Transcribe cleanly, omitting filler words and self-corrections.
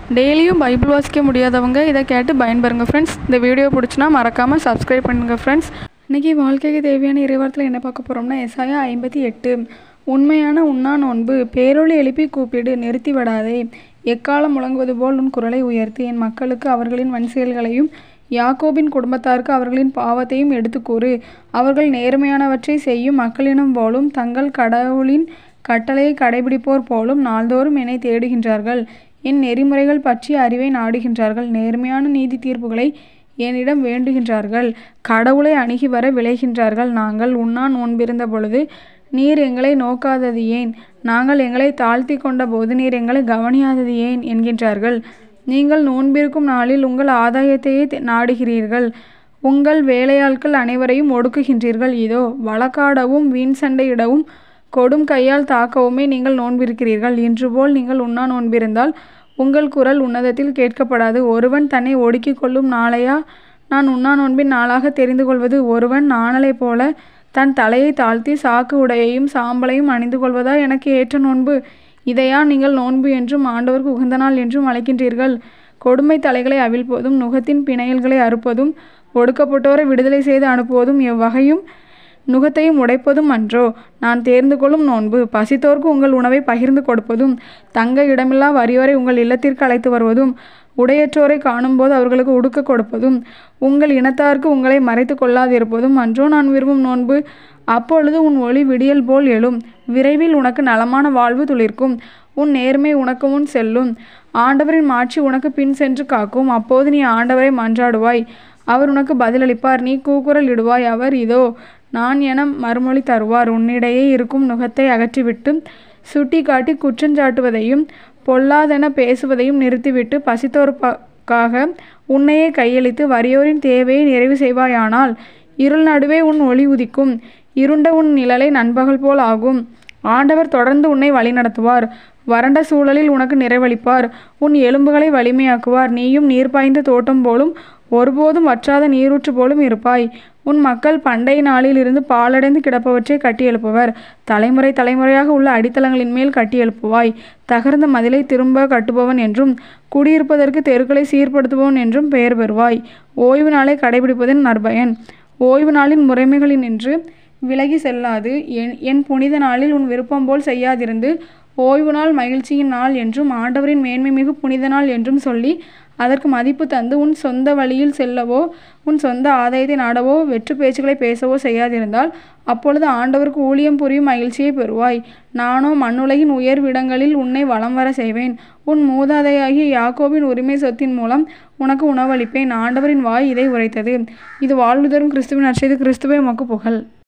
டெய்லியும் பைபிள் வாசிக்க முடியாதவங்க இதை கேட்டு பயன்பெறுங்க ஃப்ரெண்ட்ஸ். இந்த வீடியோ பிடிச்சினா மறக்காமல் சப்ஸ்கிரைப் பண்ணுங்கள் ஃப்ரெண்ட்ஸ். இன்றைக்கி வாழ்க்கைக்கு தேவையான இறைவார்த்தையில் என்ன பார்க்க போகிறோம்னா, எசாயா 58. உண்மையான உண்ணா நோன்பு. பேரொளி எழுப்பி கூப்பிடு, நிறுத்தி விடாதே. எக்காலம் முழங்குவது போல் உன் குரலை உயர்த்தி என் மக்களுக்கு அவர்களின் வன்செயல்களையும் யாக்கோபின் குடும்பத்தாருக்கு அவர்களின் பாவத்தையும் எடுத்துக்கூறு. அவர்கள் நேர்மையானவற்றை செய்யும் மக்களினம் போலும் தங்கள் கடவுளின் கட்டளையை கடைபிடிப்போர் போலும் நாள்தோறும் என்னை தேடுகின்றார்கள். என் நெறிமுறைகள் பற்றிய அறிவை நாடுகின்றார்கள். நேர்மையான நீதி தீர்ப்புகளை என்னிடம் வேண்டுகின்றார்கள். கடவுளை அணுகி வர விளைகின்றார்கள். நாங்கள் உண்ணா நோன்பிருந்த பொழுது நீர் எங்களை நோக்காதது ஏன்? நாங்கள் எங்களை தாழ்த்தி கொண்ட போது நீர் எங்களை கவனியாதது ஏன் என்கின்றார்கள். நீங்கள் நோன்பிருக்கும் நாளில் உங்கள் ஆதாயத்தையே நாடுகிறீர்கள். உங்கள் வேலையாட்கள் அனைவரையும் ஒடுக்குகின்றீர்கள். இதோ வழக்காடவும் வீண் சண்டையிடவும் கொடும் கையால் தாக்கவுமே நீங்கள் நோன்பிருக்கிறீர்கள். இன்று போல் நீங்கள் உண்ணா நோன்பிருந்தால் உங்கள் குரல் உன்னதத்தில் கேட்கப்படாது. ஒருவன் தன்னை ஒடுக்கிக் கொள்ளும் நாளையா நான் உண்ணா நோன்பின் நாளாக தெரிந்து கொள்வது? ஒருவன் நாணலை போல தன் தலையை தாழ்த்தி சாக்கு உடையையும் சாம்பலையும் அணிந்து கொள்வதா எனக்கு ஏற்ற நோன்பு? இதையா நீங்கள் நோன்பு என்றும் ஆண்டவருக்கு உகந்த நாள் என்றும் அழைக்கின்றீர்கள்? கொடுமை தலைகளை அவிழ்ப்பதும் நுகத்தின் பிணையல்களை அறுப்பதும் ஒடுக்கப்பட்டோரை விடுதலை செய்து அனுப்புவதும் எவ்வகையும் நுகத்தையும் உடைப்பதும் அன்றோ? நான் தேர்ந்து கொள்ளும் நோன்பு. பசித்தோர்க்கு உங்கள் உணவை பகிர்ந்து கொடுப்பதும் தங்க இடமில்லா வறியோரை உங்கள் இல்லத்திற்கு அழைத்து வருவதும் உடையற்றோரை காணும்போது அவர்களுக்கு உடுக்க கொடுப்பதும் உங்கள் இனத்தாருக்கு உங்களை மறைத்து கொள்ளாதிருப்பதும் அன்றோ நான் விரும்பும் நோன்பு? அப்பொழுது உன் ஒளி விடியல் போல் எழும். விரைவில் உனக்கு நலமான வாழ்வு துளிர்க்கும். உன் நேர்மை உனக்கு முன் செல்லும். ஆண்டவரின் மாட்சி உனக்கு பின் சென்று காக்கும். அப்போது நீ ஆண்டவரை மன்றாடுவாய், அவர் உனக்கு பதிலளிப்பார். நீ கூக்குரல் இடுவாய், அவர் இதோ நான் என மறுமொழி தருவார். உன்னிடையே இருக்கும் நுகத்தை அகற்றிவிட்டு சுட்டி காட்டி குற்றஞ்சாட்டுவதையும் பொல்லாதென பேசுவதையும் நிறுத்திவிட்டு பசித்தோருக்காக உன்னையே கையளித்து வறியோரின் தேவையை நிறைவு செய்வாயானால் இருள் நடுவே உன் ஒளி உதிக்கும். இருண்ட உன் நிழலை நண்பகல் போல் ஆகும். ஆண்டவர் தொடர்ந்து உன்னை வழிநடத்துவார். வறண்ட சூழலில் உனக்கு நிறைவளிப்பார். உன் எலும்புகளை வலிமையாக்குவார். நீயும் நீர் பாய்ந்த தோட்டம் போலும் ஒருபோதும் வற்றாத நீரூற்று போலும் இருப்பாய். உன் மக்கள் பண்டை நாளில் இருந்து பாலடைந்து கிடப்பவற்றை கட்டி எழுப்புவர். தலைமுறை தலைமுறையாக உள்ள அடித்தளங்களின் மேல் கட்டி எழுப்புவாய். தகர்ந்த மதிலை திரும்ப கட்டுபவன் என்றும் குடியிருப்பதற்கு தெருக்களை சீர்படுத்துபவன் என்றும் பெயர் பெறுவாய். ஓய்வு நாளை கடைபிடிப்பதன் நற்பயன். ஓய்வு நாளின் முறைமைகளினின்று விலகி செல்லாது என் புனித நாளில் உன் விருப்பம் போல் செய்யாதிருந்து ஓய்வு நாள் மகிழ்ச்சியின் நாள் என்றும் ஆண்டவரின் மேன்மை மிகு புனித நாள் என்றும் சொல்லி அதற்கு மதிப்பு தந்து உன் சொந்த வழியில் செல்லவோ உன் சொந்த ஆதாயத்தை நாடவோ வெற்று பேச்சுக்களை பேசவோ செய்யாதிருந்தால் அப்பொழுது ஆண்டவருக்கு ஊழியம் புரியும் மகிழ்ச்சியை பெறுவாய். நானோ மண்ணுலகின் உயர்விடங்களில் உன்னை வலம் வர செய்வேன். உன் மூதாதையாகிய யாக்கோபின் உரிமை சொத்தின் மூலம் உனக்கு உணவளிப்பேன். ஆண்டவரின் வாய் இதை உரைத்தது. இது வாழ்வு தரும் கிறிஸ்துவின் நற்செய்தி. கிறிஸ்துவே உமக்கு புகழ்.